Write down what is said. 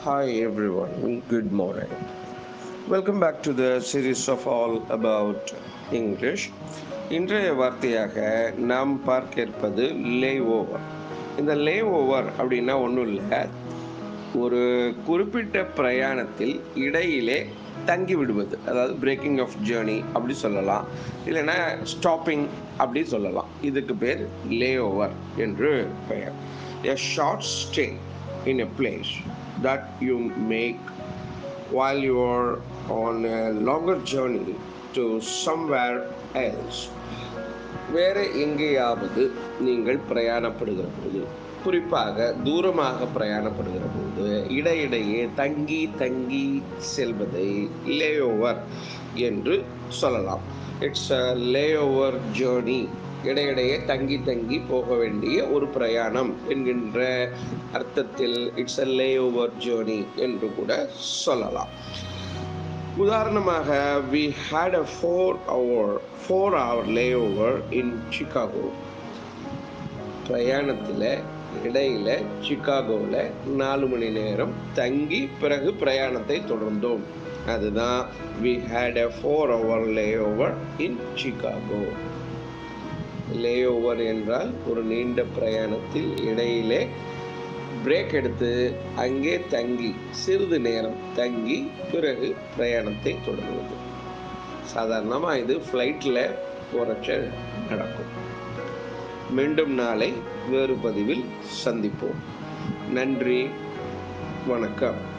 Hi everyone, good morning. Welcome back to the series of all about English. இன்றைய வார்த்தையாக நாம் பார்க்க இருப்பது லே ஓவர். இந்த லே ஓவர் அப்படின்னா ஒன்றும் இல்லை, ஒரு குறிப்பிட்ட பிரயாணத்தில் இடையிலே தங்கி விடுவது, அதாவது பிரேக்கிங் ஆஃப் ஜேர்னி அப்படி சொல்லலாம், இல்லைன்னா ஸ்டாப்பிங் அப்படி சொல்லலாம். இதுக்கு பேர் லே ஓவர் என்று பெயர். A short stay in a place that you make while you are on a longer journey to somewhere else. வேறு எங்கேயாவது நீங்கள் பிரயாணப்படுகிற போது, குறிப்பாக தூரமாக பிரயாணப்படுகிற போது இடையிடையே தங்கி தங்கி செல்வதை லே ஓவர் என்று சொல்லலாம். It's a layover journey. இடையிடையே தங்கி தங்கி போக வேண்டிய ஒரு பிரயாணம் என்கின்ற அர்த்தத்தில் it's a layover journey என்று கூட சொல்லலாம். உதாரணமாக, we had a 4-hour layover in Chicago. பிரயாணத்தில் இடையில சிகாகோவில் 4 மணி நேரம் தங்கி பிறகு பிரயாணத்தை தொடர்ந்தோம். அதுதான் we had a 4-hour layover in Chicago. லேஓவர் என்றால் ஒரு நீண்ட பிரயாணத்தில் இடையிலே பிரேக் எடுத்து அங்கே தங்கி சிறிது நேரம் தங்கி பிறகு பிரயாணத்தை தொடர்வது. சாதாரணமாக இது ஃப்ளைட்டில் போகிறச்ச நடக்கும். மீண்டும் நாளை வேறு பதிவில் சந்திப்போம். நன்றி, வணக்கம்.